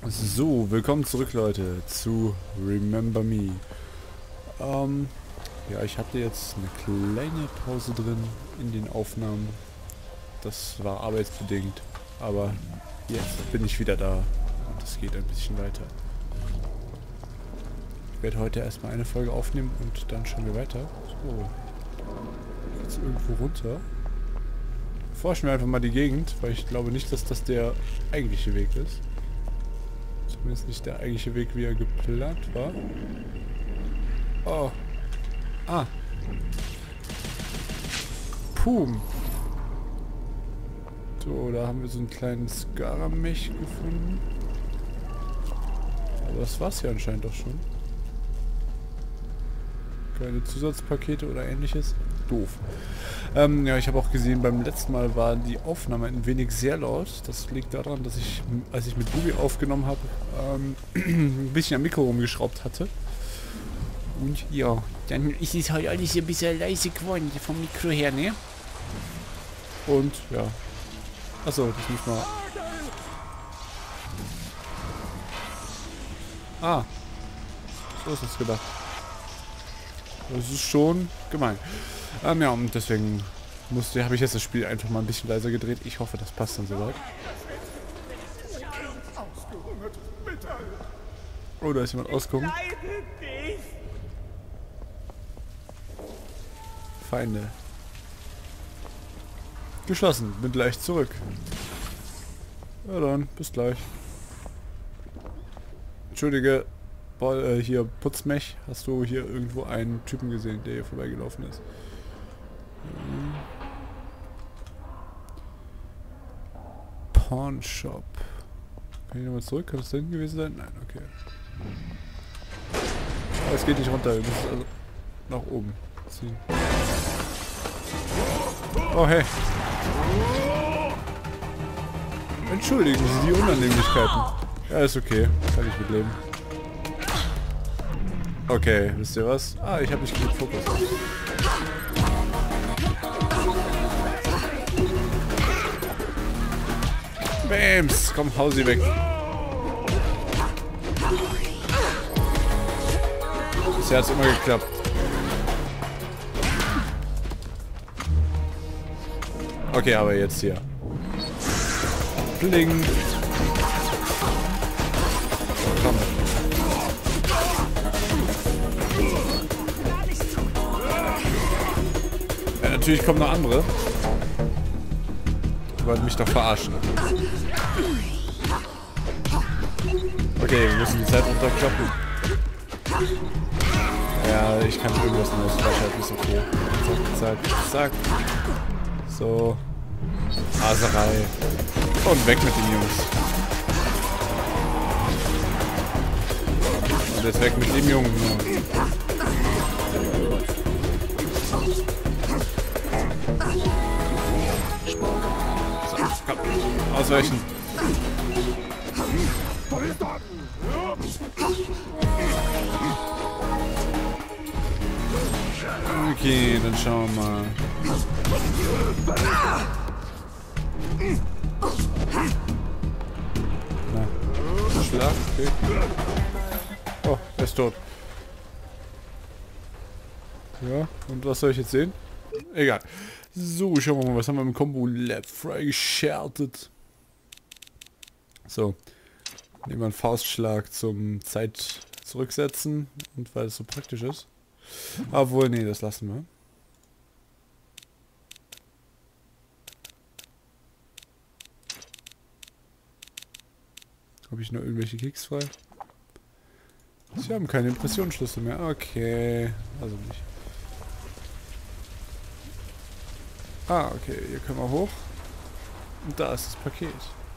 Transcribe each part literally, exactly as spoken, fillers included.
So, willkommen zurück, Leute, zu Remember Me. Ähm, ja, ich hatte jetzt eine kleine Pause drin in den Aufnahmen. Das war arbeitsbedingt, aber jetzt bin ich wieder da und es geht ein bisschen weiter. Ich werde heute erstmal eine Folge aufnehmen und dann schauen wir weiter. So, jetzt irgendwo runter. Forschen wir einfach mal die Gegend, weil ich glaube nicht, dass das der eigentliche Weg ist. Zumindest nicht der eigentliche Weg, wie er geplant war. Oh. Ah. Pum. So, da haben wir so einen kleinen Skaramech gefunden. Aber das war's ja anscheinend doch schon. Keine Zusatzpakete oder ähnliches. Doof. Ähm, ja, ich habe auch gesehen, beim letzten Mal war die Aufnahme ein wenig sehr laut. Das liegt daran, dass ich, als ich mit Bubi aufgenommen habe, ähm, ein bisschen am Mikro rumgeschraubt hatte. Und ja, dann ist es halt alles ein bisschen leise geworden vom Mikro her, ne? Und ja. Achso, das muss man. Ah. So ist es gedacht. Das ist schon gemein. Ähm, ja, und deswegen musste, habe ich jetzt das Spiel einfach mal ein bisschen leiser gedreht. Ich hoffe, das passt dann soweit. Oh, da ist jemand ausgekommen. Feinde. Geschlossen. Bin gleich zurück. Ja dann, bis gleich. Entschuldige, Ball, äh, hier Putzmech. Hast du hier irgendwo einen Typen gesehen, der hier vorbeigelaufen ist? Hm. Pawn Shop. Kann ich nochmal zurück? Kann das da hinten gewesen sein? Nein, okay. Aber es geht nicht runter. Wir müssen also nach oben ziehen. Oh, hey. Entschuldigen Sie die Unannehmlichkeiten. Ja, ist okay. Kann ich mitleben. Okay, wisst ihr was? Ah, ich habe nicht genug Fokus. Bams! Komm, hau sie weg. Bisher hat es immer geklappt. Okay, aber jetzt hier. Bling. Komm. Ja, natürlich kommen noch andere. Die wollten mich doch verarschen. Okay, wir müssen die Zeit runterklappen. Ja, ich kann irgendwas Neues freischalten, ist okay. Zack, zack, zack. So. Raserei. Und weg mit den Jungs. Und jetzt weg mit dem Jungen. So, komm. Ausweichen. Okay, dann schauen wir mal. Na, Schlag, okay. Oh, er ist tot. Ja, und was soll ich jetzt sehen? Egal. So, schauen wir mal, was haben wir im Combo Lab freigeschaltet. So. Nehmen wir einen Faustschlag zum Zeit zurücksetzen und weil es so praktisch ist. Obwohl, nee, das lassen wir. Habe ich noch irgendwelche Kicks frei? Sie haben keine Impressionsschlüssel mehr. Okay, also nicht. Ah, okay, hier können wir hoch. Und da ist das Paket.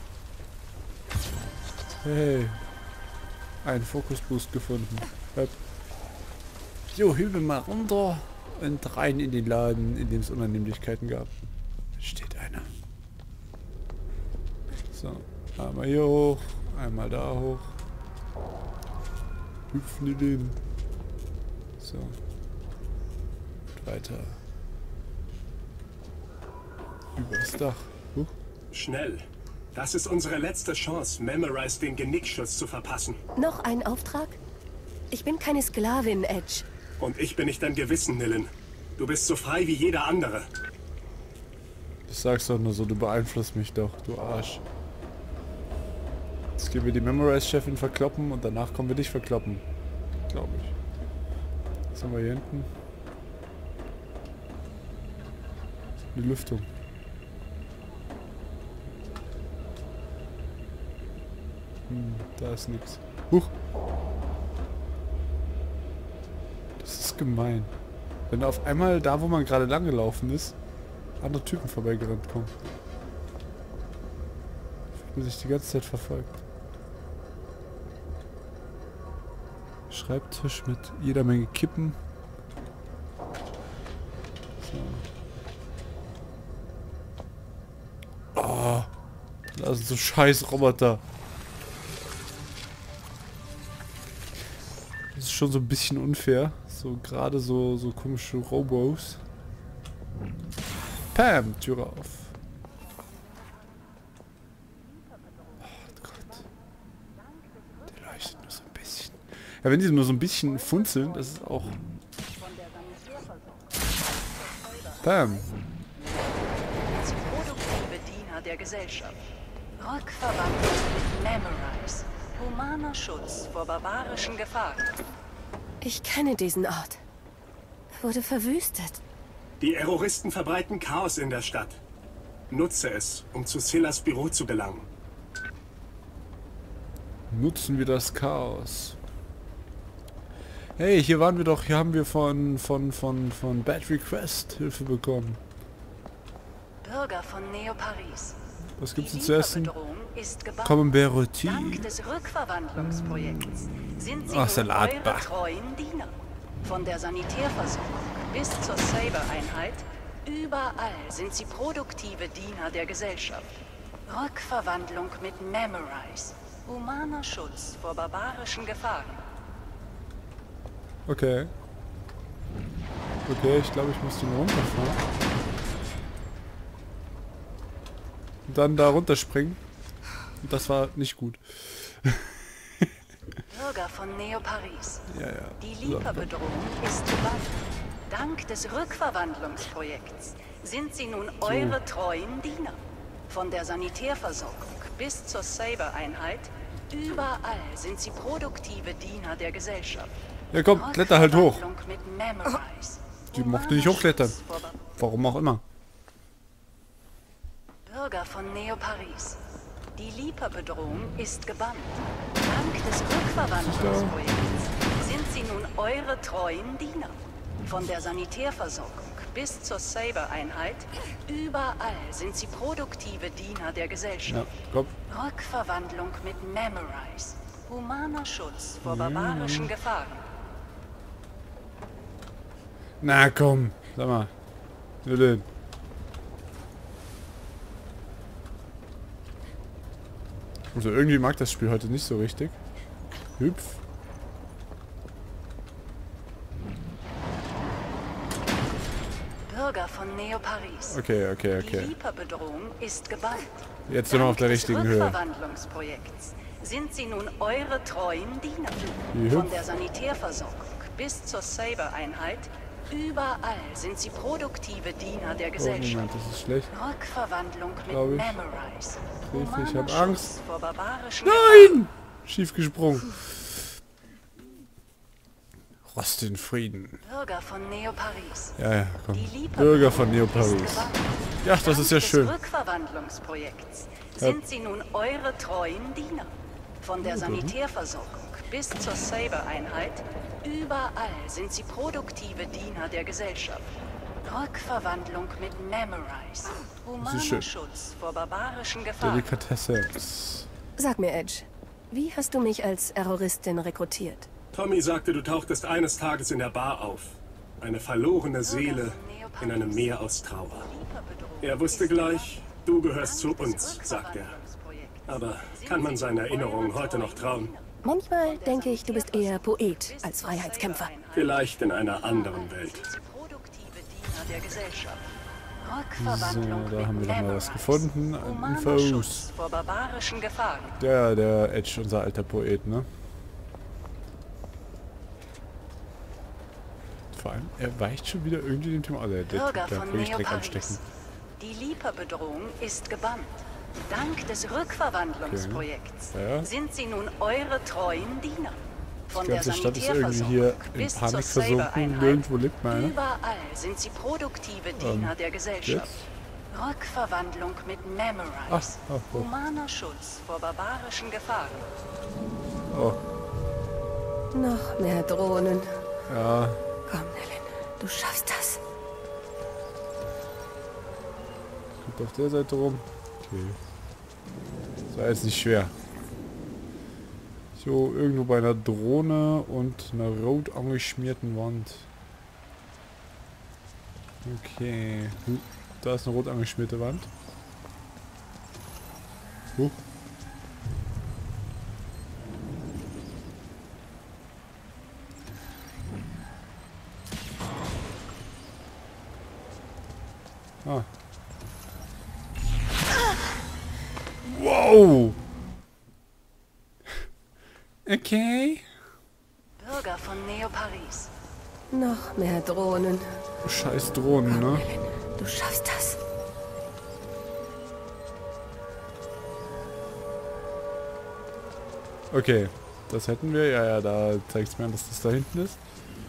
Hey. Ein Fokusboost gefunden. Hop. So, hübel mal runter und rein in den Laden, in dem es Unannehmlichkeiten gab. Da steht einer. So, einmal hier hoch, einmal da hoch. Hüpfen die den. So. Und weiter. Übers Dach. Huch. Schnell. Das ist unsere letzte Chance, Memorize den Genickschuss zu verpassen. Noch ein Auftrag? Ich bin keine Sklavin, Edge. Und ich bin nicht dein Gewissen, Nillen. Du bist so frei wie jeder andere. Ich sag's doch nur so, du beeinflusst mich doch, du Arsch. Jetzt gehen wir die Memorize-Chefin verkloppen und danach kommen wir dich verkloppen. Glaube ich. Was haben wir hier hinten? Die Lüftung. Hm, da ist nichts. Huch! Das ist gemein. Wenn auf einmal da, wo man gerade lang gelaufen ist, andere Typen vorbeigerannt kommen. Fühlt man sich die ganze Zeit verfolgt. Schreibtisch mit jeder Menge Kippen. So. Oh, das sind so scheiß Roboter. Das ist schon so ein bisschen unfair. So gerade so, so komische Robos. Pam, Tür auf. Oh Gott. Der leuchtet nur so ein bisschen. Ja, wenn die nur so ein bisschen funzeln, das ist auch... Pam. Produktive Diener der Gesellschaft. Rückverwandlung mit Memorize. Humaner Schutz vor barbarischen Gefahren. Ich kenne diesen Ort. Er wurde verwüstet. Die Terroristen verbreiten Chaos in der Stadt. Nutze es, um zu Silas Büro zu gelangen. Nutzen wir das Chaos. Hey, hier waren wir doch, hier haben wir von von von von Bad Request Hilfe bekommen. Bürger von Neo-Paris. Was gibt's denn Die zu essen? Lieferbedrohung ist gebannt. Camembert Rôti. Dank des Rückverwandlungsprojekts sind sie Ach, nun Salat, eure bah. treuen Diener. Von der Sanitärversorgung bis zur Saber-Einheit, überall sind sie produktive Diener der Gesellschaft. Rückverwandlung mit Memorize. Humaner Schutz vor barbarischen Gefahren. Okay. Okay, ich glaube, ich muss den runterfahren. Und dann da runterspringen. Und das war nicht gut. Bürger von Neo-Paris. Ja, ja. Die So, Lieferbedrohung ist gebannt. Dank des Rückverwandlungsprojekts sind sie nun eure treuen Diener. Von der Sanitärversorgung bis zur Saber-Einheit, überall sind sie produktive Diener der Gesellschaft. ja, komm, kletter halt hoch. Rückverwandlung mit Memorize. Die mochte nicht hochklettern. Warum auch immer. Bürger von Neo-Paris. Die Lieferbedrohung ist gebannt. Dank des Rückverwandlungsprojekts sind sie nun eure treuen Diener. Von der Sanitärversorgung bis zur Saber-Einheit, überall sind sie produktive Diener der Ja, Gesellschaft. komm. Rückverwandlung mit Memorize. Humaner Schutz vor barbarischen Gefahren. Na komm, sag mal. Nur denn. Also irgendwie mag das Spiel heute nicht so richtig. Hüpf. Bürger von Neo-Paris. Okay, okay, Die okay. Lieferbedrohung ist gebannt. Jetzt sind wir auf der Dank des richtigen Höhe. Rückverwandlungsprojekts sind sie nun eure treuen Diener. Wie Von hübsch. der Sanitärversorgung bis zur Saber-Einheit, überall sind sie produktive Diener der Oh, Gesellschaft. Moment, das ist schlecht. Rückverwandlung mit Glaub ich. Memorize. Hilfe, ich Humaner hab Schutz Angst. vor barbarischen Nein! Schief gesprungen. Rost in Frieden. Bürger von Neo-Paris. Ja, ja, komm. Die Lieferbedrohung Bürger von ist Neo-Paris. gebannt. Ja, das ist ja Dank schön. des Rückverwandlungsprojekts sind sie nun eure treuen Diener. Von der Sanitärversorgung bis zur Saber-Einheit, überall sind sie produktive Diener der Gesellschaft. Rückverwandlung mit Memorize. Humaner schön. Schutz vor barbarischen Gefahren. Delikatesse. Sag mir, Edge, wie hast du mich als Terroristin rekrutiert? Tommy sagte, du tauchtest eines Tages in der Bar auf. Eine verlorene Seele in einem Meer aus Trauer. Er wusste gleich, du gehörst zu uns, sagt er. Aber kann man seinen Erinnerungen heute noch trauen? Manchmal denke ich, du bist eher Poet als Freiheitskämpfer. Vielleicht in einer anderen Welt. Produktive Diener der Gesellschaft. Rückverwandlung So, da haben wir mit doch mal was Memorize. gefunden. An Humaner Infos. Schutz vor barbarischen Gefahren. Der, der Edge, unser alter Poet, ne? Vor allem, er weicht schon wieder irgendwie dem Thema. Also, der Typ, Bürger der von will ich direkt Neoparis. anstecken. Die Leaper-Bedrohung ist gebannt. Dank des Rückverwandlungsprojekts Okay. Ja, ja. sind sie nun eure treuen Diener. Von Die der ganze Stadt ist irgendwie hier Sanitärversorgung in bis zur Panik versunken. Saber-Einheit. Nirgendwo lebt meine. Überall sind sie produktive Diener der Gesellschaft. Jetzt? Rückverwandlung mit Memorize. Ach, ach, oh. Humaner Schutz vor barbarischen Gefahren. Oh, Noch mehr Drohnen. ja. Komm, Nellen, du schaffst das. Kommt auf der Seite rum. Okay. Das war jetzt nicht schwer. So, irgendwo bei einer Drohne und einer rot angeschmierten Wand. Okay. Hm, da ist eine rot angeschmierte Wand. Huh. Ah. Wow! Okay. Bürger von Neoparis. Noch mehr Drohnen. Scheiß Drohnen, ne? Nellen, du schaffst das. Okay. Das hätten wir. Ja, ja, da zeigt es mir an, dass das da hinten ist.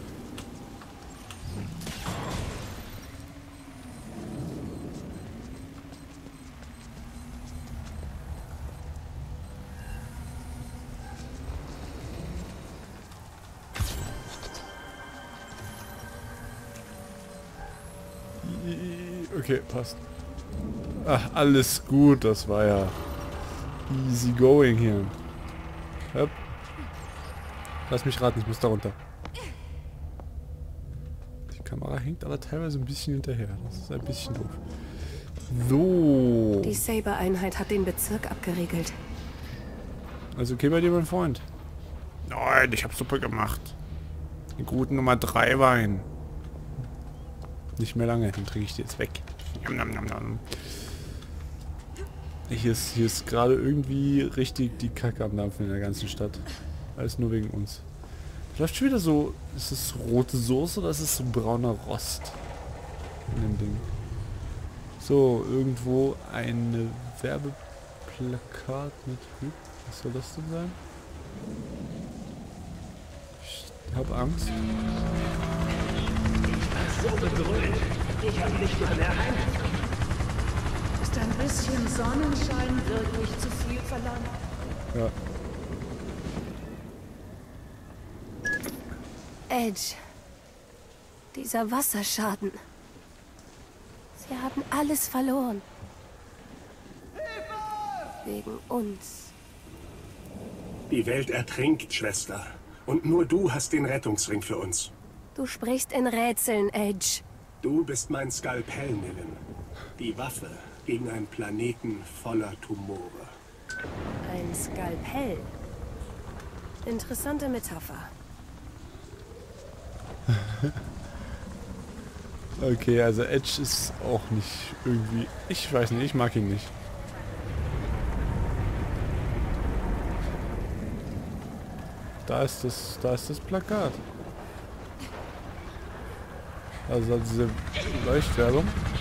Okay, passt. Ach, alles gut, das war ja easy going hier. Hopp. Lass mich raten, ich muss da runter. Die Kamera hängt aber teilweise ein bisschen hinterher. Das ist ein bisschen doof. So. Die Saber-Einheit hat den Bezirk abgeriegelt. Also okay bei dir, mein Freund. Nein, ich hab Suppe gemacht. Den guten Nummer drei Wein. Nicht mehr lange, den trinke ich dir jetzt weg. Nom, nom, nom. Hier ist, hier ist gerade irgendwie richtig die Kacke am Dampfen in der ganzen Stadt. Alles nur wegen uns. Läuft schon wieder so... Ist es rote Soße oder ist es so brauner Rost? In dem Ding. So, irgendwo ein Werbeplakat mit... Hm, was soll das denn sein? Ich hab Angst. So begrüßt. Ich habe nicht mal mehr heimgekommen. Ist ein bisschen Sonnenschein wirklich zu viel verlangt? Ja. Edge. Dieser Wasserschaden. Sie haben alles verloren. Wegen uns. Die Welt ertrinkt, Schwester. Und nur du hast den Rettungsring für uns. Du sprichst in Rätseln, Edge. Du bist mein Skalpell, Nillen. Die Waffe gegen einen Planeten voller Tumore. Ein Skalpell. Interessante Metapher. Okay, also Edge ist auch nicht irgendwie... Ich weiß nicht, ich mag ihn nicht. Da ist das, da ist das Plakat. Also diese Leuchtwerbung.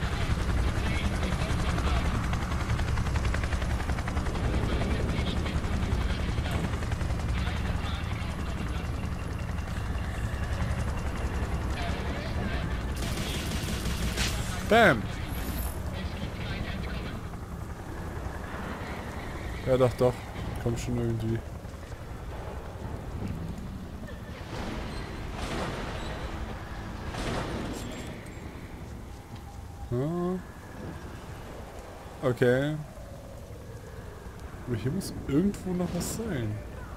Bam! Ja doch, doch. Kommt schon irgendwie. Ah. Okay. Aber hier muss irgendwo noch was sein.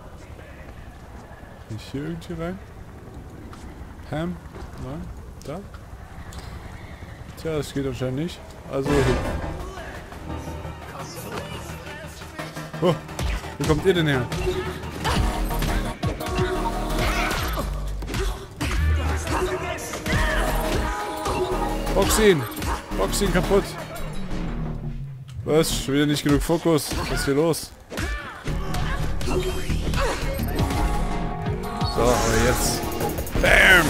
Kann ich hier irgendwie rein? Pam? Nein? Da? Tja, das geht anscheinend nicht. Also hin. Oh, wo kommt ihr denn her? Box ihn! Box ihn kaputt. Was? Schon wieder nicht genug Fokus. Was ist hier los? So, aber jetzt. Bam!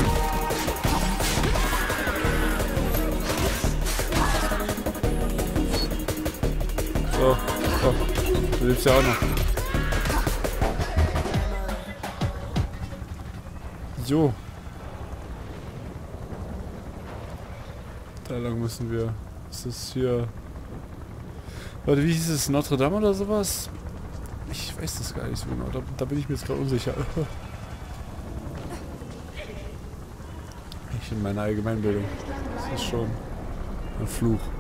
So, so. Du lebst ja auch noch. Jo. Da lang müssen wir. Ist das hier... Warte, wie hieß es? Notre Dame oder sowas? Ich weiß das gar nicht so genau. Da, da bin ich mir jetzt gerade unsicher. Ich in meiner Allgemeinbildung. Das ist schon ein Fluch.